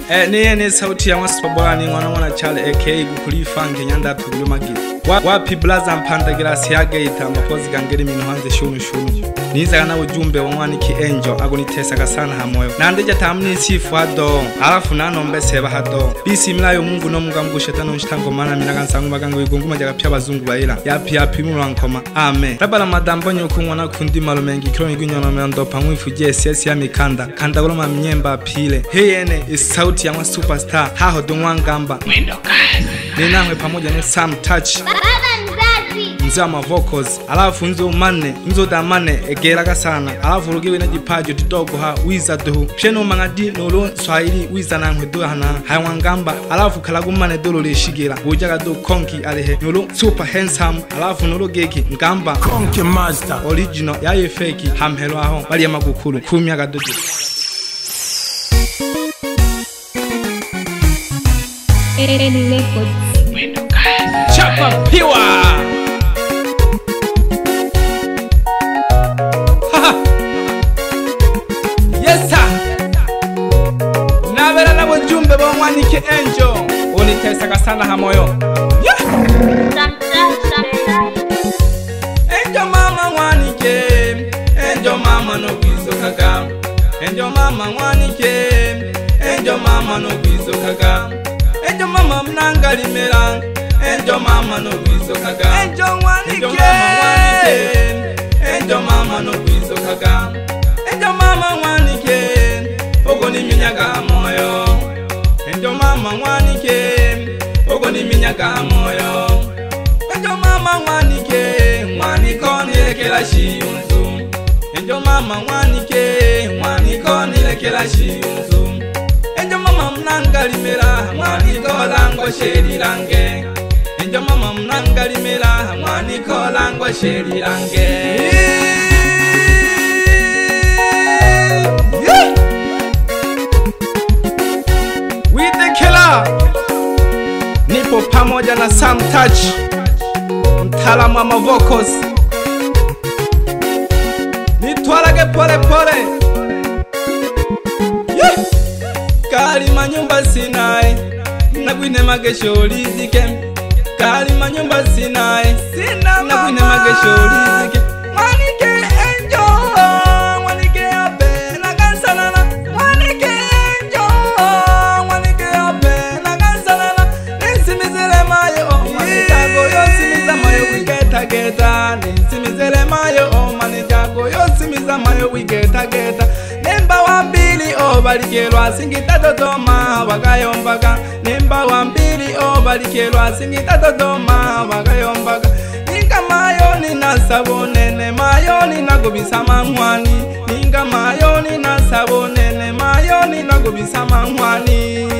Ni sauti ya Mwasipabolani mwana chale aka gukuri fange nyanda tugulu magi. Wapi blaza mpanda girasi ya geita mapozi gangeri minu hanze shunu. Niza na ujumbe wa Mwaniki Angel agonitesa sana hamoyo. Nandeja tamni sifu hado. Alafu nano mbese hado. Bisi milayo Mungu no mungu shetani nshitango mana minagansangu magango igunguma jaga pya bazungu baila. Yapi murankoma. Amen. Rabala madambo nyuko mwana kundi malumengi kilo nginyono mendo pamwe fuje sesi ya mikanda. Kanda goloma mnyemba pile. Heyene is sauti ya superstar. Haho dumwangamba. Mwendo kazi. Ninamwe pamoja ni Sam Touch. Nzama vocals alafu nzo mane nzo damane egeraga sana alafu rugiwe na gipajo didogo ha wiza duhu sheno mangadi nolo swahili wiza nankwe do hana hayangamba alafu kalagumane dolo leshigira bujaga do konki alehe nolo super handsome alafu nolo geki ngamba konki master original yaye fake hamhelo aho bali amagukuru kumyaga dodo Chapa piwa Jumbe wa Mwaniki Angel unitesa sana hamoyo Angel mama Mwaniki Angel mama no bizo kaga Angel mama Mwaniki Angel mama no bizo kaga Angel mama mnangali mera Angel mama no bizo kaga Angel Mwaniki Angel mama no bizo kaga Angel mama Mwaniki ogo ni minyaga moyo Angel mama Mwaniki ogo ni minyaga moyo Angel mama Mwaniki Mwaniko nilekela shiyunzu Angel mama Mwaniki Mwaniko nilekela shiyunzu Angel mama mnangalimera Mwaniko lango sheri lange Angel mama mnangalimera Mwaniko lango sheri lange Nipo pamoja na Sam Touch mtaalamu wa vocals nitwarage pole Kali manyumba sinai nagwine mageshori zike Kali manyumba sinai nagwine mageshori zike Mwaniki Angel Mwaniki abe nagansanana Mwaniki Angel Mwaniki abe nagansanana Nisimizele mayo manijago yosimiza mayo wigeta Nisimizele mayo manijago yosimiza mayo wigeta Nemba wambili balikelwa singita Dodoma bagayombaga Nemba wambili balikelwa singita Dodoma bagayombaga Ninga mayo nina sabonene mayo nina gobisa mangwani Ninga mayo nina sabonene mayo nina gobisa mangwani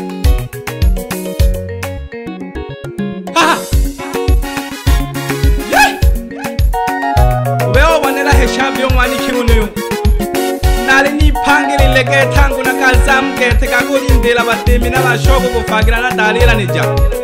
Weo wanela heshabi yongwani kimunuyo Nali nipangile lege tangu na kazamke Teka kulindela batemi na bashogo kufagira na dalila nija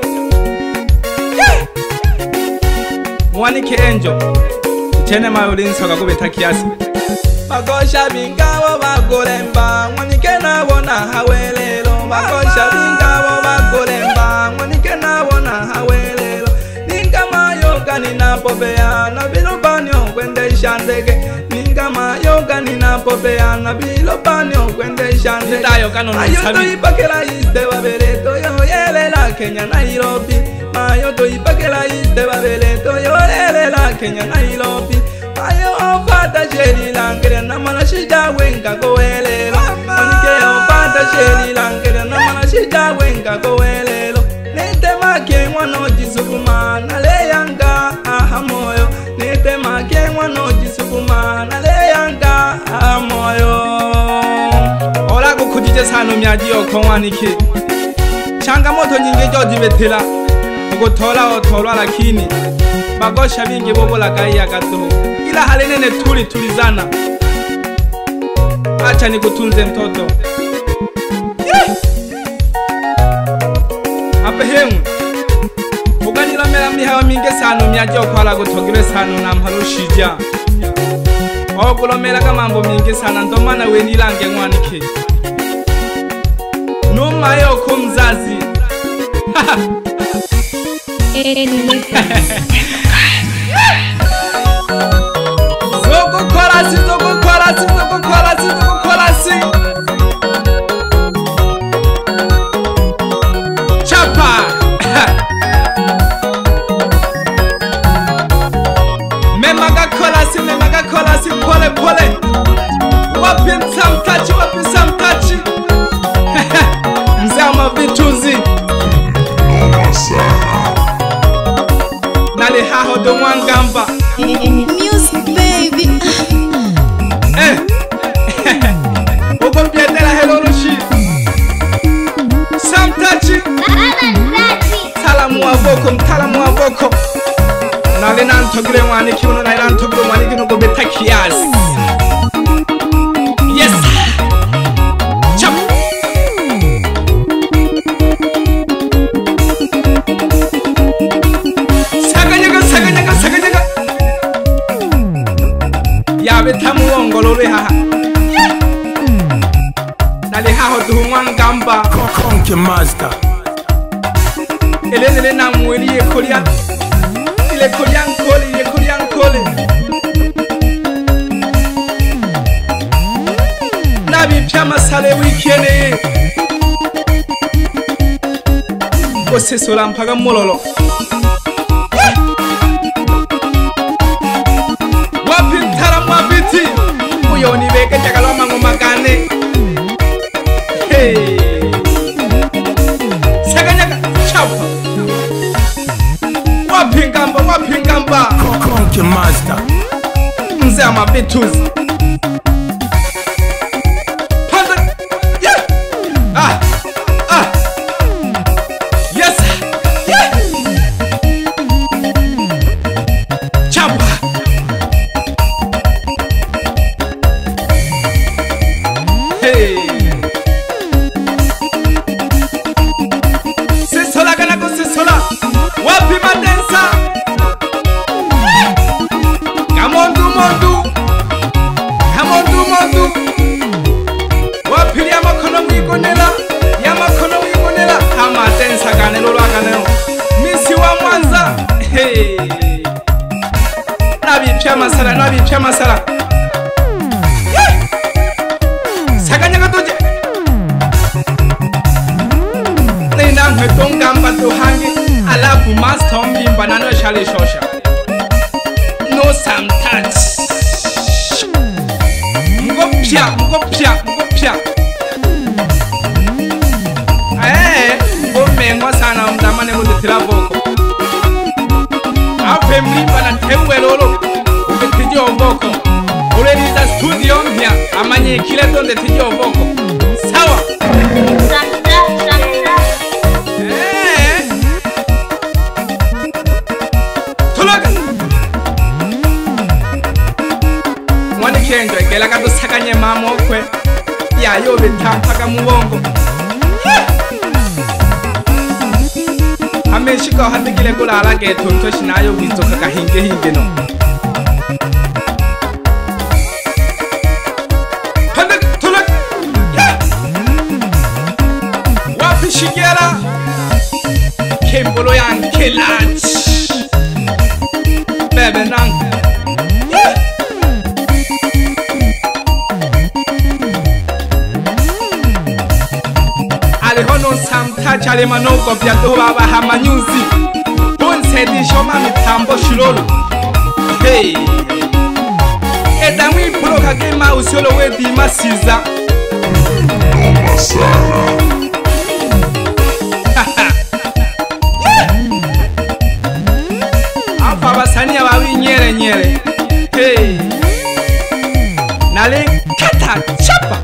Mwaniki Angel Chene mayolinso kakubeta kiasi Bagosha bingawo bagolemba Mwaniki nabona hawelelo Bagosha bingawo bagolemba Mwaniki nabona hawelelo Ninga mayoga ninapopea Na bilobanyo kwende shandege Ninga mayoga ninapopea Na bilobanyo kwende shandege Nitayo kanono sabi Ayo ipakela iste wabeleto Yo yelela Kenya Nairobi Mayo to ipakela iste wabeleto Yo yelela Kenya Nairobi Mayo ofata sheri langere Na mana shija wenga kowelelo Mwaniki ofata sheri langere Na mana shija wenga kowelelo Nete make mwano jisukuma Na leyanga ahamoyo Nete make mwano jisukuma Na leyanga ahamoyo Ola kukujije sano myaji yoko Mwaniki Changamoto nyingi joji betela Ugotola otolwa lakini Bagosha bingi bobo lagai ya gato Ila halenene tulizana Acha nikutunze mtoto Apehemu Uganila mela mihawa minge sano myaji okwala gutogire sano na mparushija Ogulomela kamambo mingi sana ndomana we nilange Mwaniki mayo kumzazi. Zogo korasi, zogo korasi, zogo korasi, zogo korasi. Chapa. Memaga korasi, pole pole. Wapin some touchy. Mzama vituzi. Nale haho do wangamba. Music baby. Ogo bietela heloloshi. Some touchy. Talamu avoko. Nale nantogire wani kiuno na nantogire wani kino go betakias. Yes. Chop. Saganyaga. Yabe tamu wongolore haha. Nale haho duhumwangamba. Konke master. Ele na mweli ye kolia. Ile koliankole. Nabi pyama sale weekend. Ose sola mpaga mololo. Wapintara mwabiti. Uyo ni beke jagalo mango magane. Hey. Saganyaga chapa. Wapingamba. Konke master. Mzee amabituzi. Yes. Yeah. Chapa. Hey. Sisola kanako sisola. Wapi madensa. Mondu. Wapili amakono mwigonela. Amadensa ganelo lwaganelo. Misi wa Mwanza. Hey. Nabi pya masala. Saganyaga doje. Nina ngwetongamba tuhangi. Alafu master mbimba nano shale shosha. No some touch. Mgopya. Ngomengwa sana mdamane mudetira boko. Ape mlimba na tewe lolo. Ubetijo boko. Uleliza studio mpya. Amanye kile donde tijo boko. Sawa. Tulaga. Kenjo egela kado sakanye mama okwe ya yo betampaka mubongo ameshika hadigile kulala ke tonto shinayo bizoka kahinge no hande tulak wapi shigera kembolo yang kelach bebe nang Samtouch ale manoko vya doba hamanyuzi. Bonsedi shoma mitambo shilolo. Hey. Edamwi pulo kagema usiolo wedi masiza. Masala. Afa basania wawi nyere. Hey. Nale kata chapa.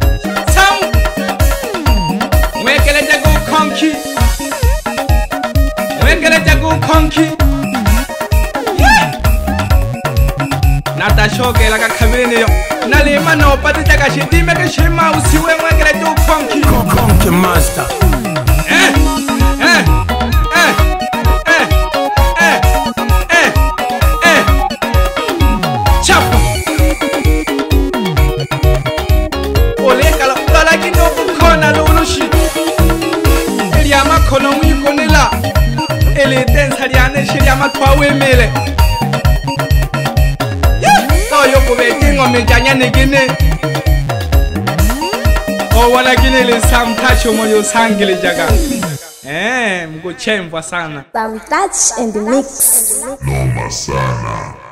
Wengele jago konki. Nata shoke la kakabene yo. Nalima no pati jaga shitime ke shima usiwe wengele jago konki. Konke master. Chapa. Ole kala kino kona lulu shit. mikhono mwikonela ele densa lyane shirya matwa wemele oyo kubeti ngome janyane gine wala gine le samtacho moyo sangile jaga mko chemva sana Some touch and mix. Noma sana.